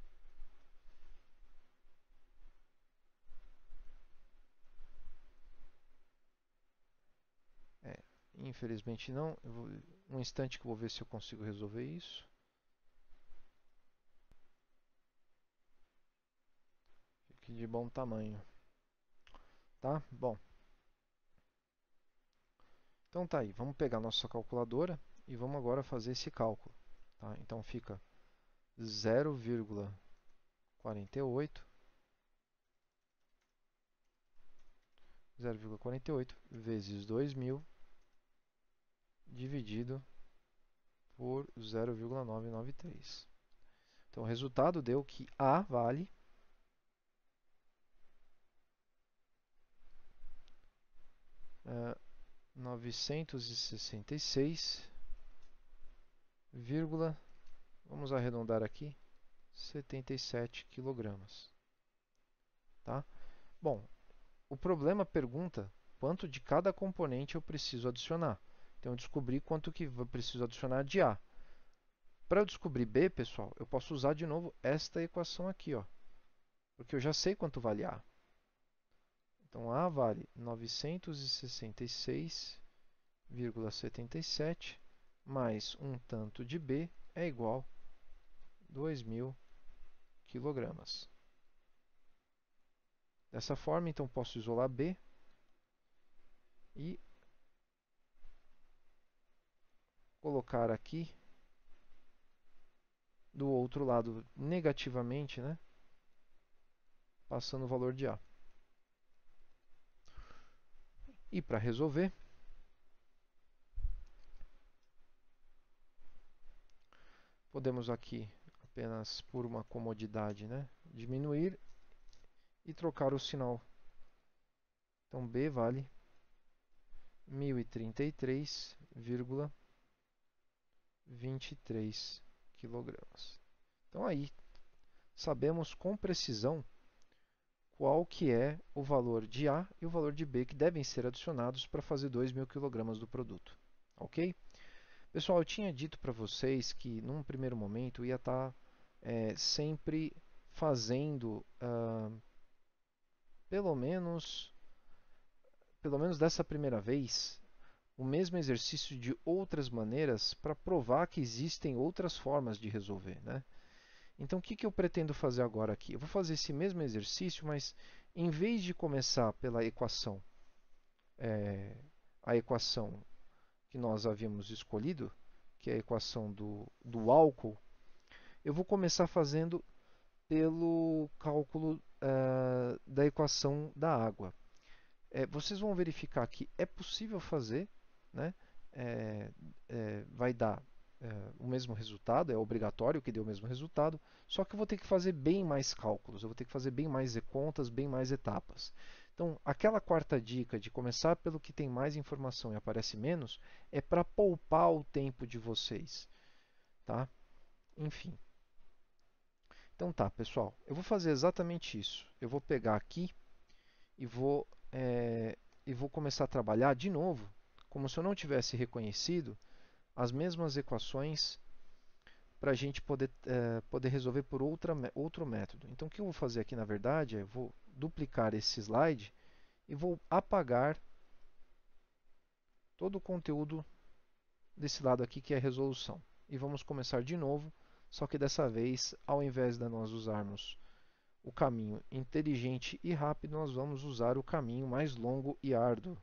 Infelizmente não. Um instante que eu vou ver se eu consigo resolver isso. Fique de bom tamanho. Tá? Bom. Então tá aí. Vamos pegar nossa calculadora e vamos agora fazer esse cálculo. Tá? Então fica 0,48 vezes 2.000 dividido por 0,993. Então o resultado deu que A vale 966, vamos arredondar aqui, 77 kg. Tá? Bom, o problema pergunta quanto de cada componente eu preciso adicionar. Então eu descobri quanto que eu preciso adicionar de A. Para eu descobrir B, pessoal, eu posso usar de novo esta equação aqui, ó, porque eu já sei quanto vale A. Então A vale 966,77 mais um tanto de B é igual a 2.000 kg. Dessa forma, então, posso isolar B e colocar aqui do outro lado negativamente, né, passando o valor de A. E para resolver, Podemos aqui, apenas por uma comodidade, né, diminuir e trocar o sinal. Então, B vale 1033,23 kg. Então, aí, sabemos com precisão qual que é o valor de A e o valor de B que devem ser adicionados para fazer 2.000 kg do produto. Ok? Pessoal, eu tinha dito para vocês que num primeiro momento ia estar sempre fazendo pelo menos dessa primeira vez o mesmo exercício de outras maneiras para provar que existem outras formas de resolver, né? Então, o que que eu pretendo fazer agora aqui? Eu vou fazer esse mesmo exercício, mas em vez de começar pela equação, a equação que nós havíamos escolhido, que é a equação do álcool, eu vou começar fazendo pelo cálculo da equação da água. Vocês vão verificar que é possível fazer, né? É, vai dar o mesmo resultado, é obrigatório que dê o mesmo resultado, só que eu vou ter que fazer bem mais cálculos, eu vou ter que fazer bem mais contas, bem mais etapas. Então, aquela quarta dica de começar pelo que tem mais informação e aparece menos é para poupar o tempo de vocês, tá? Enfim. Então tá, pessoal, eu vou fazer exatamente isso. Eu vou pegar aqui e vou começar a trabalhar de novo, como se eu não tivesse reconhecido as mesmas equações para a gente poder resolver por outro método. Então, o que eu vou fazer aqui, na verdade, é vou duplicar esse slide e vou apagar todo o conteúdo desse lado aqui, que é a resolução. E vamos começar de novo, só que dessa vez, ao invés de nós usarmos o caminho inteligente e rápido, nós vamos usar o caminho mais longo e árduo.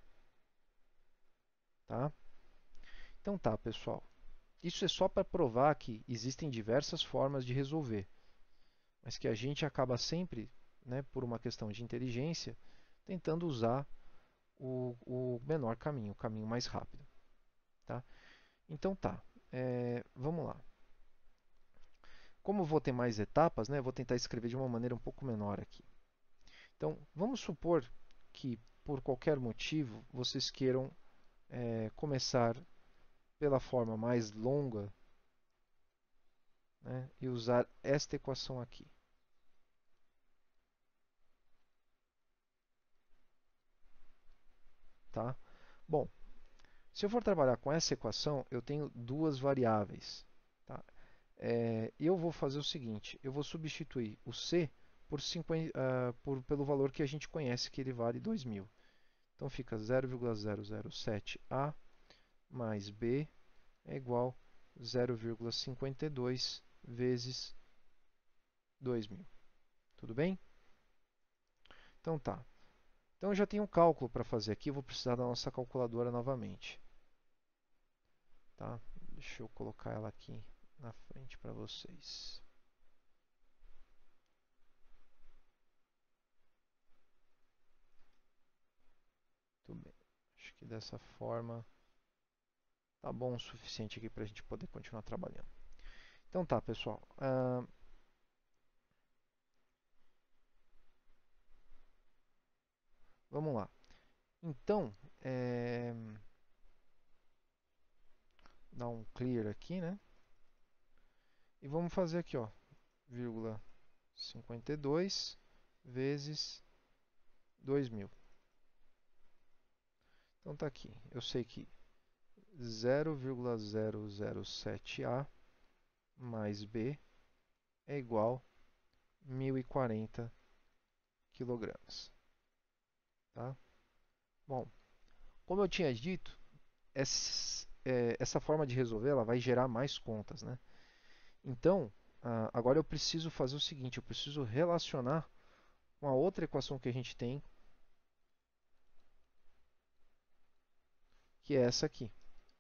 Tá? Então tá, pessoal. Isso é só para provar que existem diversas formas de resolver, mas que a gente acaba sempre, né, por uma questão de inteligência, tentando usar o menor caminho, o caminho mais rápido. Tá? Então tá, vamos lá. Como vou ter mais etapas, né, vou tentar escrever de uma maneira um pouco menor aqui. Então, vamos supor que, por qualquer motivo, vocês queiram começar pela forma mais longa, né, e usar esta equação aqui. Tá? Bom, se eu for trabalhar com essa equação, eu tenho duas variáveis. Tá? E eu vou fazer o seguinte, eu vou substituir o C pelo valor que a gente conhece, que ele vale 2.000. Então fica 0,007A mais B é igual a 0,52 vezes 2.000. Tudo bem? Então tá. Então eu já tenho um cálculo para fazer aqui, eu vou precisar da nossa calculadora novamente. Tá? Deixa eu colocar ela aqui na frente para vocês. Muito bem. Acho que dessa forma tá bom o suficiente aqui para a gente poder continuar trabalhando. Então tá, pessoal. Vamos lá. Então, dar um clear aqui, né? E vamos fazer aqui, ó, 0,52 vezes 2.000. Então tá aqui. Eu sei que 0,007A mais B é igual a 1.040 kg. Tá? Bom, como eu tinha dito, essa forma de resolver ela vai gerar mais contas, né? Então, agora eu preciso fazer o seguinte, eu preciso relacionar com a outra equação que a gente tem, que é essa aqui.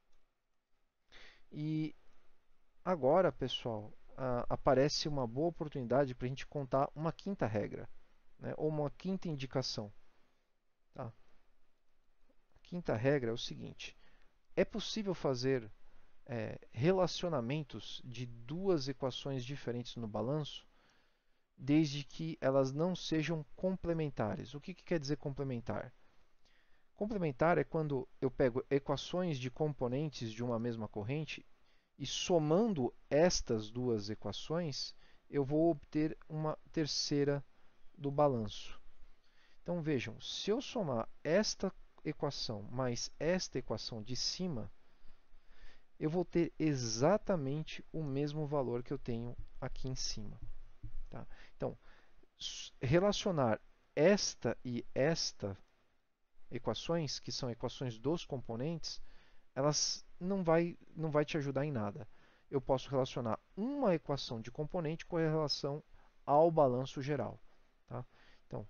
E agora, pessoal, aparece uma boa oportunidade para a gente contar uma quinta regra, né? Ou uma quinta indicação. Tá? A quinta regra é o seguinte: é possível fazer relacionamentos de duas equações diferentes no balanço, desde que elas não sejam complementares. O que quer dizer complementar? Complementar é quando eu pego equações de componentes de uma mesma corrente e somando estas duas equações, eu vou obter uma terceira do balanço. Então vejam, se eu somar esta equação mais esta equação de cima, eu vou ter exatamente o mesmo valor que eu tenho aqui em cima. Tá? Então, relacionar esta e esta equações, que são equações dos componentes, elas não vai te ajudar em nada. Eu posso relacionar uma equação de componente com relação ao balanço geral. Tá? Então,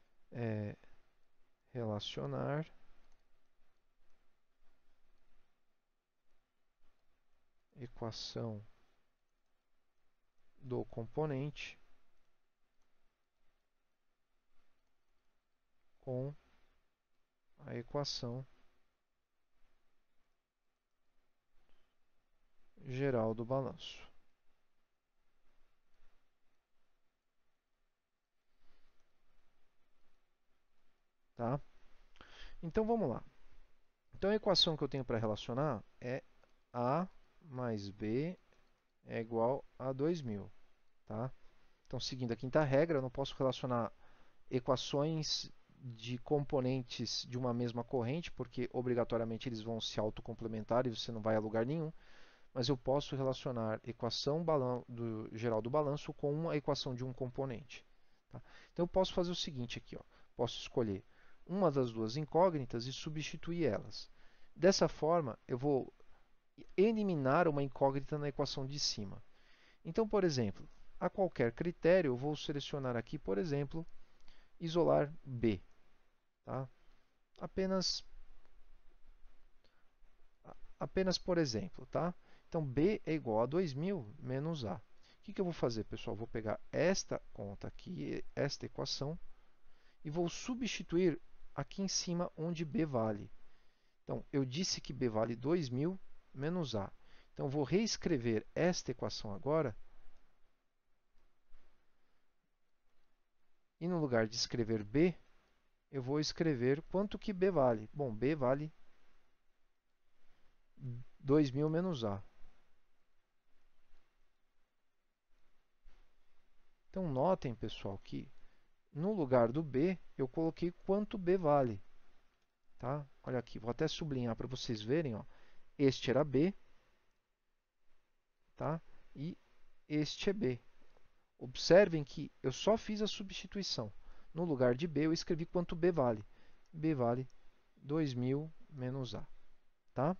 relacionar equação do componente com a equação geral do balanço. Tá? Então vamos lá. Então a equação que eu tenho para relacionar é A mais B é igual a 2000. Tá? Então, seguindo a quinta regra, eu não posso relacionar equações de componentes de uma mesma corrente, porque obrigatoriamente eles vão se autocomplementar e você não vai a lugar nenhum. Mas eu posso relacionar equação geral do balanço com a equação de um componente. Tá? Então eu posso fazer o seguinte aqui, ó. Posso escolher uma das duas incógnitas e substituir elas. Dessa forma, eu vou eliminar uma incógnita na equação de cima. Então, por exemplo, a qualquer critério, eu vou selecionar aqui, por exemplo, isolar B. Tá? Apenas, apenas por exemplo. Tá? Então, B é igual a 2000 menos A. O que eu vou fazer, pessoal? Vou pegar esta conta aqui, esta equação, e vou substituir aqui em cima onde B vale. Então, eu disse que B vale 2000 menos A. Então, vou reescrever esta equação agora. E no lugar de escrever B, eu vou escrever quanto que B vale. Bom, B vale 2000 menos A. Então, notem, pessoal, que no lugar do B, eu coloquei quanto B vale. Tá? Olha aqui, vou até sublinhar para vocês verem. Ó. Este era B, tá? E este é B. Observem que eu só fiz a substituição. No lugar de B, eu escrevi quanto B vale. B vale 2000 menos A. Tá?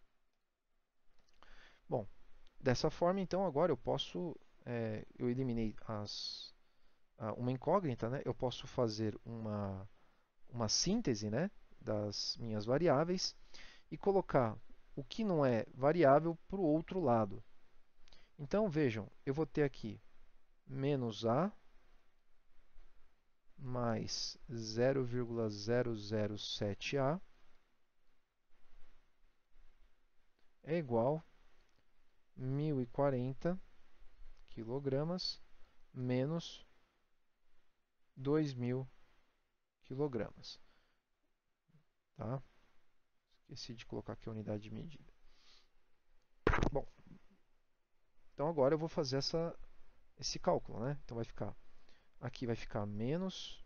Bom, dessa forma, então, agora eu posso... eu eliminei uma incógnita, né? Eu posso fazer uma síntese, né, das minhas variáveis e colocar o que não é variável para o outro lado. Então, vejam, eu vou ter aqui menos A mais 0,007A é igual a 1040 kg menos 2000 kg. Tá? Esqueci de colocar aqui a unidade de medida. Bom, então agora eu vou fazer esse cálculo, né? Então aqui vai ficar menos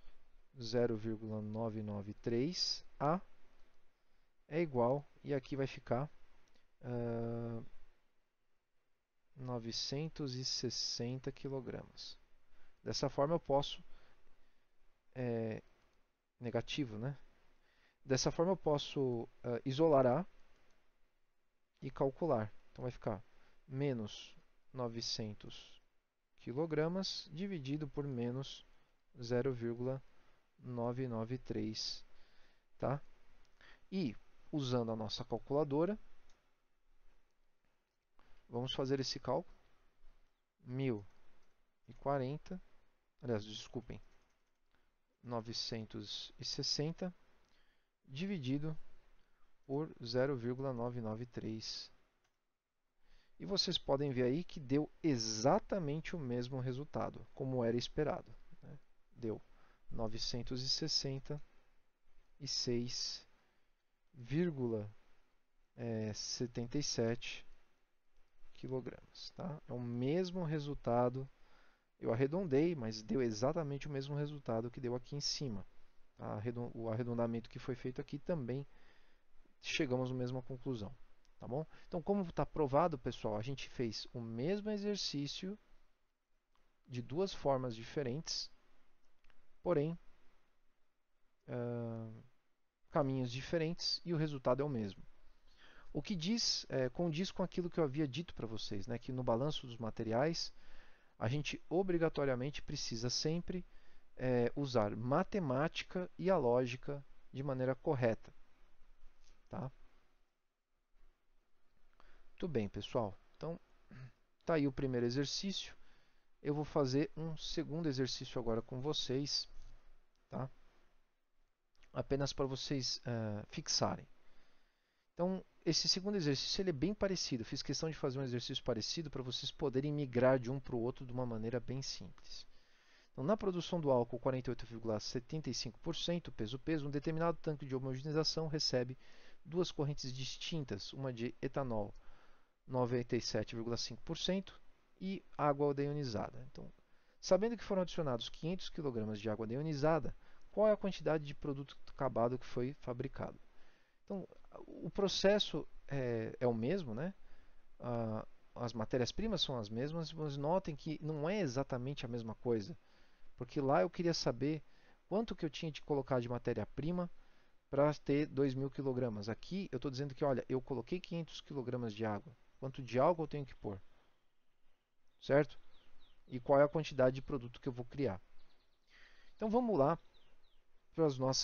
0,993A é igual, e aqui vai ficar 960 kg. Dessa forma eu posso, negativo, né? Dessa forma eu posso isolar A e calcular. Então vai ficar menos 900 kg dividido por menos 0,993, tá? E usando a nossa calculadora, vamos fazer esse cálculo. 1040, aliás, desculpem, 960 dividido por 0,993 E vocês podem ver aí que deu exatamente o mesmo resultado, como era esperado, né? Deu 966,77 quilogramas, tá? É o mesmo resultado. Eu arredondei, mas deu exatamente o mesmo resultado que deu aqui em cima. Tá? O arredondamento que foi feito aqui também chegamos à mesma conclusão. Tá bom? Então, como está provado, pessoal, a gente fez o mesmo exercício de duas formas diferentes, porém, caminhos diferentes e o resultado é o mesmo. O que condiz com aquilo que eu havia dito para vocês, né, que no balanço dos materiais a gente obrigatoriamente precisa sempre usar matemática e a lógica de maneira correta. Tá? Muito bem, pessoal. Então, tá aí o primeiro exercício. Eu vou fazer um segundo exercício agora com vocês, tá? Apenas para vocês fixarem. Então, esse segundo exercício ele é bem parecido. Fiz questão de fazer um exercício parecido para vocês poderem migrar de um para o outro de uma maneira bem simples. Então, na produção do álcool 48,75% peso-peso, um determinado tanque de homogeneização recebe duas correntes distintas, uma de etanol 97,5% e água deionizada. Então, sabendo que foram adicionados 500 kg de água deionizada, qual é a quantidade de produto acabado que foi fabricado? Então, o processo é o mesmo, né? As matérias-primas são as mesmas, mas notem que não é exatamente a mesma coisa, porque lá eu queria saber quanto que eu tinha de colocar de matéria-prima para ter 2.000 kg. Aqui eu estou dizendo que, olha, eu coloquei 500 kg de água. Quanto de álcool eu tenho que pôr? Certo? E qual é a quantidade de produto que eu vou criar? Então vamos lá para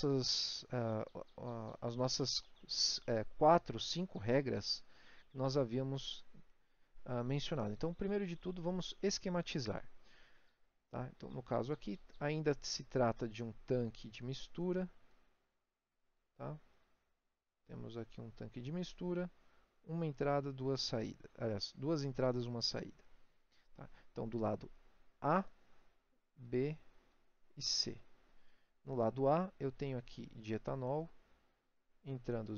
as nossas 4, 5 regras que nós havíamos mencionado. Então, primeiro de tudo, vamos esquematizar. Tá? Então, no caso aqui, ainda se trata de um tanque de mistura. Tá? Temos aqui um tanque de mistura, uma entrada, duas saídas. Aliás, duas entradas, uma saída. Tá? Então, do lado A, B e C. No lado A, eu tenho aqui de etanol entrando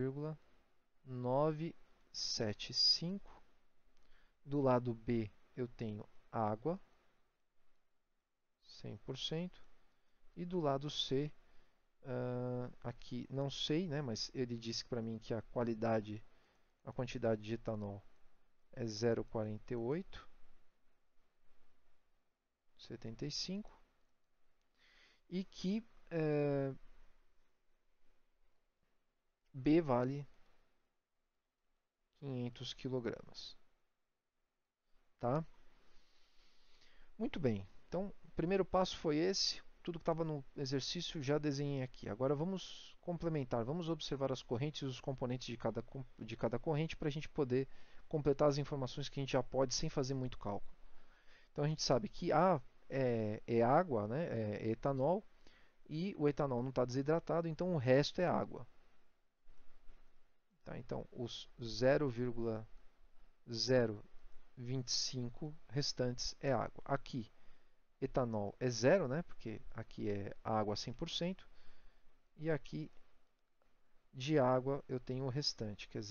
0,975. Do lado B, eu tenho água, 100%. E do lado C, aqui não sei, né, mas ele disse para mim que a quantidade de etanol é 0,4875 e que B vale 500 kg. Tá? Muito bem. Então, o primeiro passo foi esse. Tudo que estava no exercício já desenhei aqui. Agora vamos complementar, vamos observar as correntes e os componentes de cada corrente para a gente poder completar as informações que a gente já pode sem fazer muito cálculo. Então a gente sabe que A é água, né? É etanol, e o etanol não está desidratado, então o resto é água. Tá? Então os 0,025 restantes é água. Aqui etanol é zero, né? Porque aqui é água 100%. E aqui de água eu tenho o restante, que é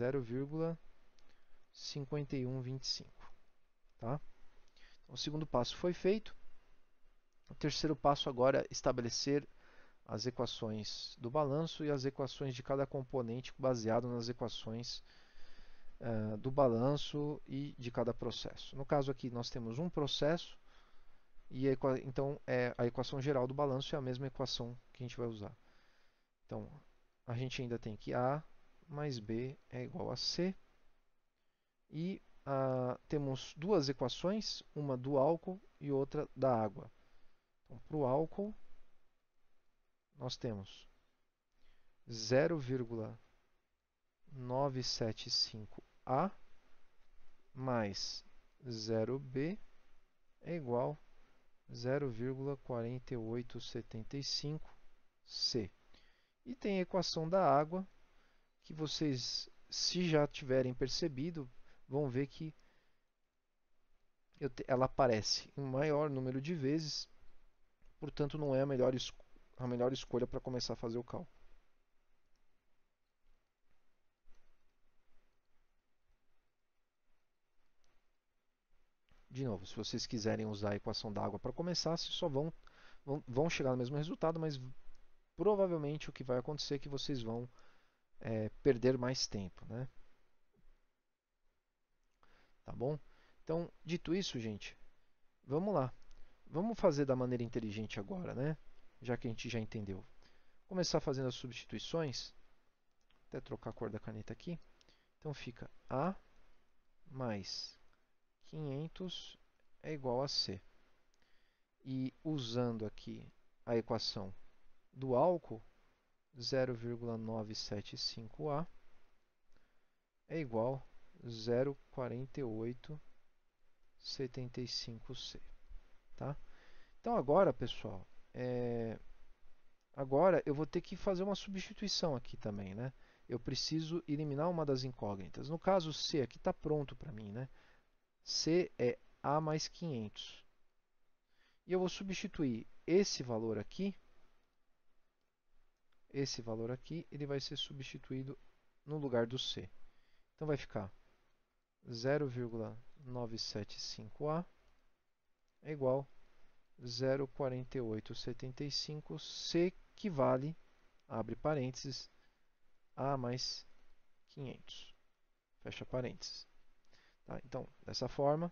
0,5125. Tá? Então, o segundo passo foi feito. O terceiro passo agora é estabelecer as equações do balanço e as equações de cada componente baseado nas equações do balanço e de cada processo. No caso aqui nós temos um processo e então a equação geral do balanço é a mesma equação que a gente vai usar. Então a gente ainda tem que A mais B é igual a C e temos duas equações, uma do álcool e outra da água. Então, para o álcool, nós temos 0,975A mais 0B é igual a 0,4875C. E tem a equação da água, que vocês, se já tiverem percebido, vão ver que ela aparece em maior número de vezes, portanto não é a melhor escolha para começar a fazer o cálculo. De novo, se vocês quiserem usar a equação da água para começar, vocês só vão chegar no mesmo resultado, mas provavelmente o que vai acontecer é que vocês vão perder mais tempo, né? Tá bom? Então, dito isso, gente, vamos lá. Vamos fazer da maneira inteligente agora, né? Já que a gente já entendeu. Começar fazendo as substituições. Até trocar a cor da caneta aqui. Então fica A mais 500 é igual a C. E usando aqui a equação do álcool, 0,975A é igual a 0,4875C. Tá? Então agora, pessoal, agora eu vou ter que fazer uma substituição aqui também, né? Eu preciso eliminar uma das incógnitas. No caso, C aqui está pronto para mim, né? C é A mais 500. E eu vou substituir esse valor aqui, ele vai ser substituído no lugar do C. Então vai ficar 0,975A é igual a 0,4875, C que vale, abre parênteses, A mais 500, fecha parênteses. Tá? Então, dessa forma,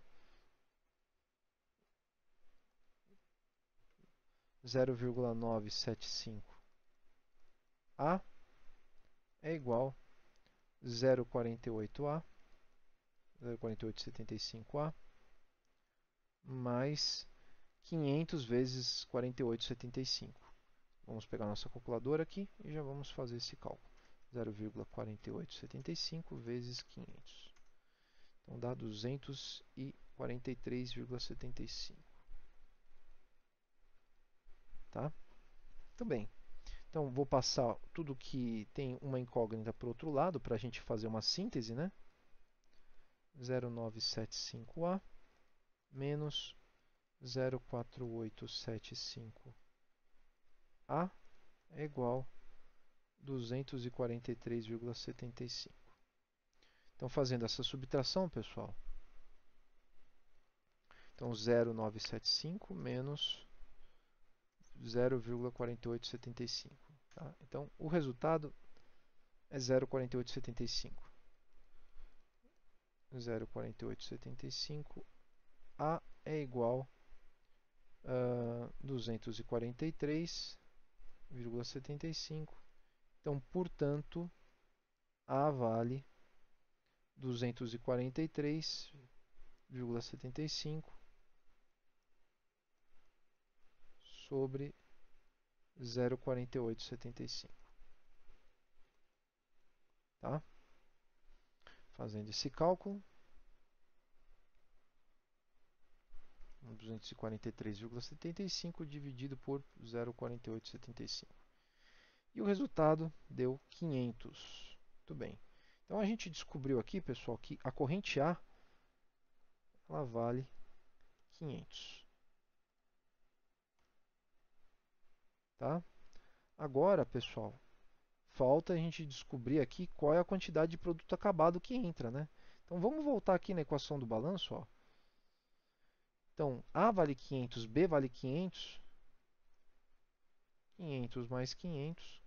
0,975A é igual a 0,48A, 0,4875A, mais 500 vezes 48,75. Vamos pegar nossa calculadora aqui e já vamos fazer esse cálculo. 0,4875 vezes 500. Então dá 243,75. Tá? Muito bem. Então vou passar tudo que tem uma incógnita para o outro lado para a gente fazer uma síntese, né? 0,975A menos 0,4875A é igual a 243,75. Então, fazendo essa subtração, pessoal, então 0,975 menos 0,4875. Tá? Então, o resultado é 0,4875. 0,4875, A é igual a 243,75. Então, portanto, A vale 243,75 sobre 0,4875. Tá? Fazendo esse cálculo, 243,75 dividido por 0,4875. E o resultado deu 500. Muito bem. Então a gente descobriu aqui, pessoal, que a corrente A ela vale 500. Tá? Agora, pessoal, falta a gente descobrir aqui qual é a quantidade de produto acabado que entra, né? Então vamos voltar aqui na equação do balanço, ó. Então, A vale 500, B vale 500. 500 mais 500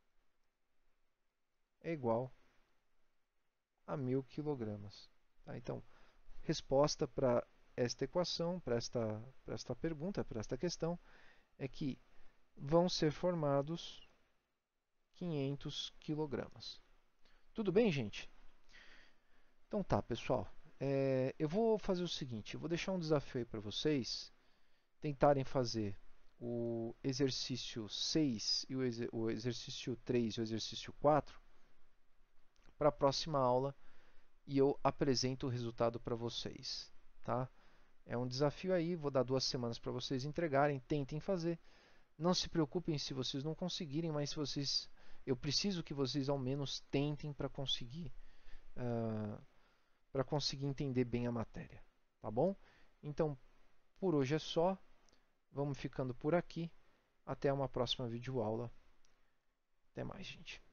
é igual a 1.000 quilogramas. Tá? Então, resposta para esta equação, para esta pergunta, para esta questão, é que vão ser formados 500 quilogramas. Tudo bem, gente? Então tá, pessoal. Eu vou fazer o seguinte, eu vou deixar um desafio aí para vocês tentarem fazer o exercício 6 e o exercício 3 e o exercício 4 para a próxima aula e eu apresento o resultado para vocês, tá? É um desafio aí, vou dar 2 semanas para vocês entregarem, tentem fazer. Não se preocupem se vocês não conseguirem, mas se vocês, eu preciso que vocês ao menos tentem para conseguir entender bem a matéria, tá bom? Então, por hoje é só. Vamos ficando por aqui. Até uma próxima videoaula. Até mais, gente.